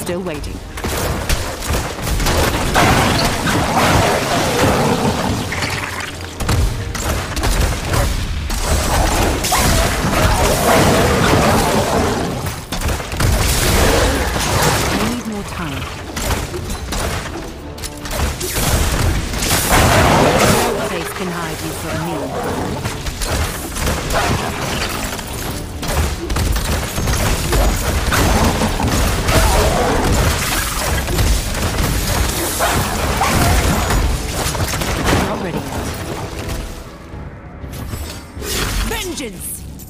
Still waiting. I need more time. No place can hide you from me. Not ready yet. Vengeance!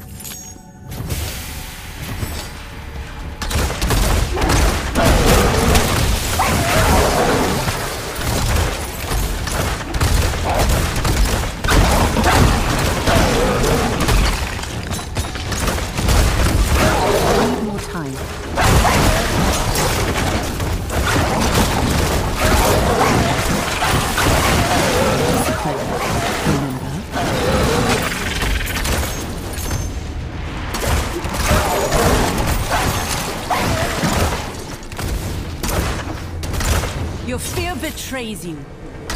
Your fear betrays you.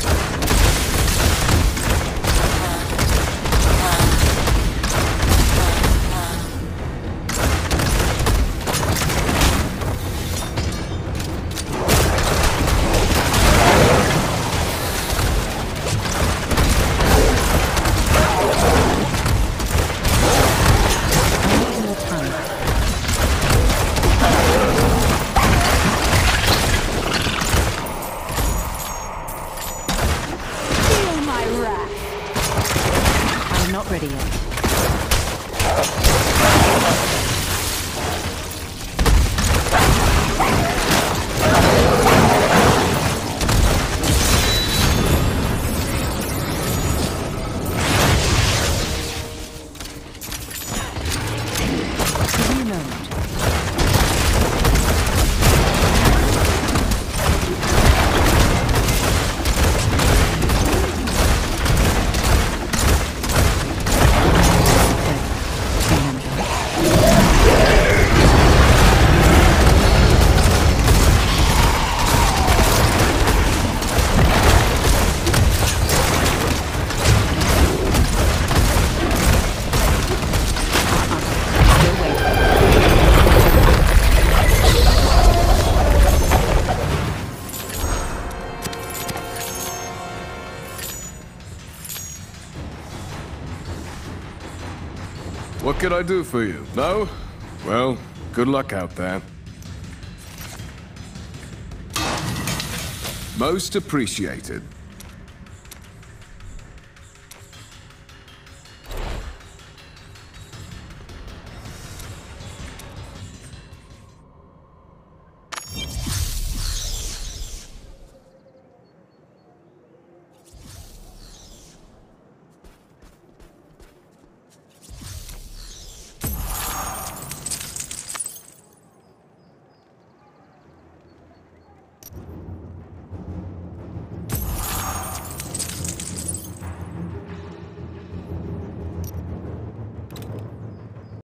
Not ready yet. Give me a moment. What can I do for you? No? Well, good luck out there. Most appreciated.